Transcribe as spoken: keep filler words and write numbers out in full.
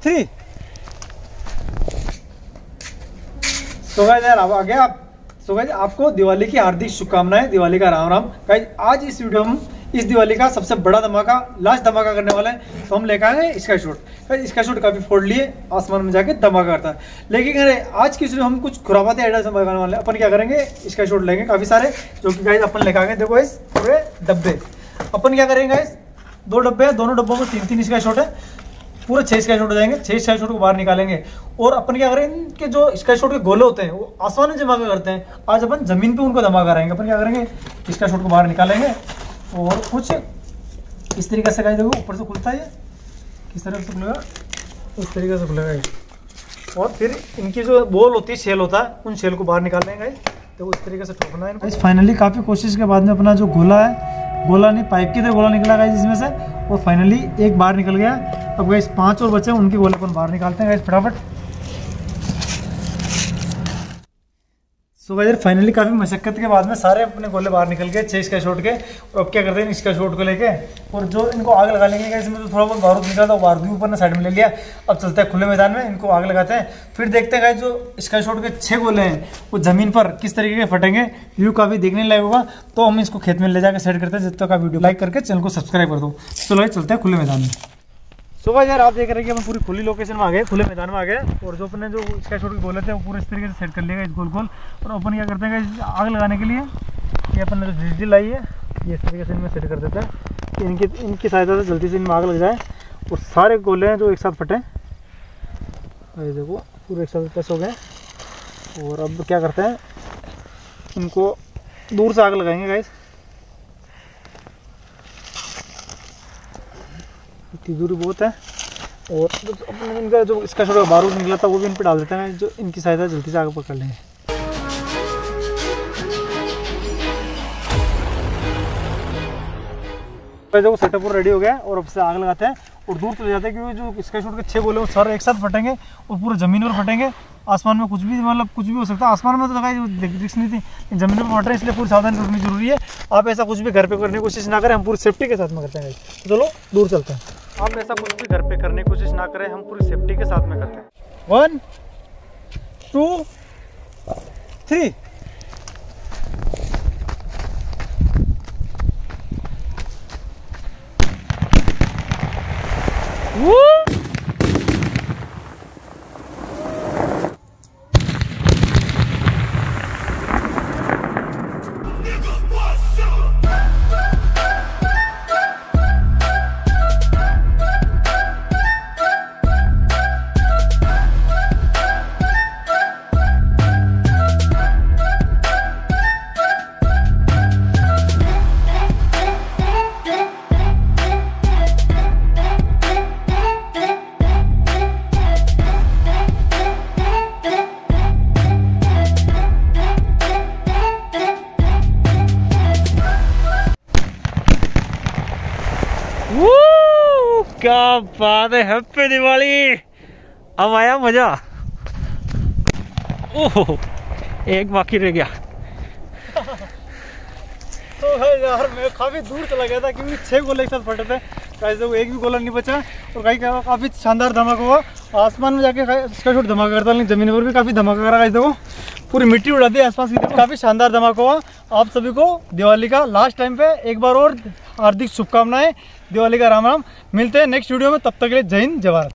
Three. So guys यार अब आ गया आप। सो गाइस आपको दिवाली की हार्दिक शुभकामनाएं, दिवाली का राम राम। गाइस आज इस वीडियो में इस दिवाली का सबसे बड़ा धमाका, लास्ट धमाका करने वाला है। तो हम लेकर आए sky shot. Guys sky shot काफी फोड़ लिए, आसमान में जाके धमाका करता है। लेकिन अरे आज की वीडियो हम कुछ खुरापाती आइडिया से लगाने वाले हैं। अपन क्या करेंगे, स्काई शॉट लेंगे काफी सारे, जो कि गाइस अपन लेकर आ गए। देखो इस पूरे डब्बे अपन क्या करेंगे गाइस, दो डब्बे हैं, दोनों डब्बों में तीन तीन स्काई शॉट है। पूरे छह स्काई शॉट हो जाएंगे। छह स्काई शॉट को बाहर निकालेंगे और अपन क्या करेंगे, इनके जो स्काई शॉट के गोले होते हैं वो आसमान में धमाका करते हैं। आज अपन जमीन पे उनको धमाका रहेंगे। अपन क्या करेंगे, स्काई शॉट को बाहर निकालेंगे और कुछ इस तरीके से, देखो ऊपर से खुलता है ये, किस तरह से खुलेगा, इस तरीके से खुलेगा ये। और फिर इनकी जो बॉल होती है, शेल होता है, उन शेल को बाहर निकालेंगे। तो इस तरीके से ठोकना है। फाइनली काफ़ी कोशिश के बाद में अपना जो गोला है, गोला नहीं पाइप की तरह गोला निकला गाइस इसमें से, और फाइनली एक बाहर निकल गया। अब गाइस पांच और बचे, उनके गोले अपन बाहर निकालते हैं गाइस फटाफट। सो गाइस फाइनली काफ़ी मशक्कत के बाद में सारे अपने गोले बाहर निकल गए, छह स्काई शॉट के। और अब क्या करते हैं, स्काई शॉट को लेके और जो इनको आग लगा लेंगे गाइस, इसमें तो थोड़ा बहुत बारूद निकला था, बारूद भी ऊपर ने साइड में ले लिया। अब चलते हैं खुले मैदान में, इनको आग लगाते हैं, फिर देखते हैं गाइस जो स्काई शॉट के छह गोले हैं वो जमीन पर किस तरीके के फटेंगे। व्यू काफ़ी देखने लायक होगा, तो हम इसको खेत में ले जाकर सेट करते हैं। जब तक आप वीडियो लाइक करके चैनल को सब्सक्राइब कर दो। चलो गाइस चलते हैं खुले मैदान में। सो गाइस यार आप देख रहे हैं कि हम पूरी खुली लोकेशन में आ गए, खुले मैदान में आ गए। और जो अपने जो स्काई शॉट के गोले थे वो पूरे इस तरीके से सेट कर लिएगा इस गोल गोल। और अपन क्या करते हैं कि आग लगाने के लिए ये अपन ने जो बिजली लाई है, ये इस तरीके से इनमें सेट कर देते हैं कि इनकी इनकी सहायता से जल्दी से इनमें आग लग जाए और सारे गोले हैं जो एक साथ फटे। ये देखो पूरे एक साथ प्रेस हो गए। और अब क्या करते हैं, इनको दूर से आग लगाएंगे गाइस। इतनी दूरी बहुत है। और जो अपने इनका जो इसका छोटा बारूद निकला था वो भी इन पर डाल देते हैं, जो इनकी सहायता जल्दी से आगे पकड़ लेंगे। देखो सेटअप रेडी हो गया और अब से आग लगाते हैं और दूर चले जाते हैं, क्योंकि जो स्काई शॉट के छह गोले वो सारे एक साथ फटेंगे और पूरे जमीन पर फटेंगे। आसमान में कुछ भी मतलब कुछ भी हो सकता है। आसमान में तो लगाई रिस्क नहीं थी, जमीन पर फट रहे हैं, इसलिए पूरी सावधानी रखनी जरूरी है। आप ऐसा कुछ भी घर पे करने की कोशिश ना करें, हम पूरी सेफ्टी के साथ में करते हैं। तो चलो दूर चलते हैं। आप ऐसा कुछ भी घर पे करने की कोशिश ना करें, हम पूरी सेफ्टी के साथ में करते हैं। One two three. क्या बात है, हैप्पी दिवाली। अब आया मजा। ओह एक बाकी रह गया। तो यार मैं काफी दूर चला गया था, क्योंकि छह गोले एक साथ फटे थे। कैसे एक भी गोला नहीं बचा और कहीं क्या काफी शानदार धमाका हुआ। आसमान में जाके स्काई शॉट धमाका करता, लेकिन जमीन पर भी काफी धमाका करा। देखो पूरी मिट्टी उड़ा दी आसपास की। काफी शानदार धमाका हुआ। आप सभी को दिवाली का लास्ट टाइम पे एक बार और हार्दिक शुभकामनाएं, दिवाली का राम राम। मिलते हैं नेक्स्ट वीडियो में, तब तक के लिए जय हिंद जय भारत।